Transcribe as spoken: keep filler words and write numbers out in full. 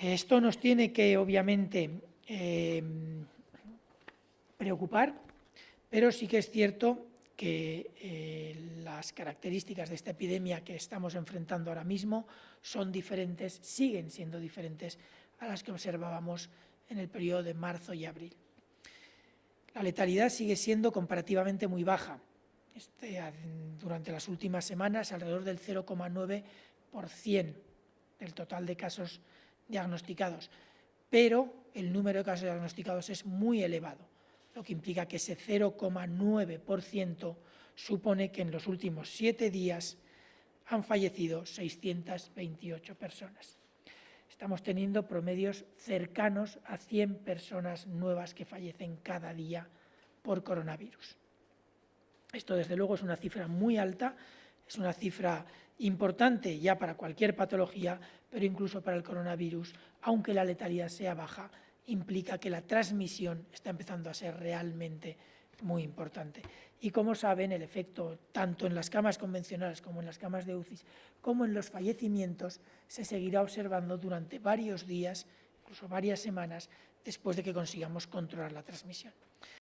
Esto nos tiene que, obviamente, eh, preocupar, pero sí que es cierto que eh, las características de esta epidemia que estamos enfrentando ahora mismo son diferentes, siguen siendo diferentes a las que observábamos en el periodo de marzo y abril. La letalidad sigue siendo comparativamente muy baja. Este, durante las últimas semanas, alrededor del cero coma nueve por ciento del total de casos diagnosticados, pero el número de casos diagnosticados es muy elevado, lo que implica que ese cero coma nueve por ciento supone que en los últimos siete días han fallecido seiscientas veintiocho personas. Estamos teniendo promedios cercanos a cien personas nuevas que fallecen cada día por coronavirus. Esto, desde luego, es una cifra muy alta, es una cifra importante ya para cualquier patología, pero incluso para el coronavirus, aunque la letalidad sea baja, implica que la transmisión está empezando a ser realmente muy importante. Y como saben, el efecto tanto en las camas convencionales como en las camas de U C I, como en los fallecimientos, se seguirá observando durante varios días, incluso varias semanas, después de que consigamos controlar la transmisión.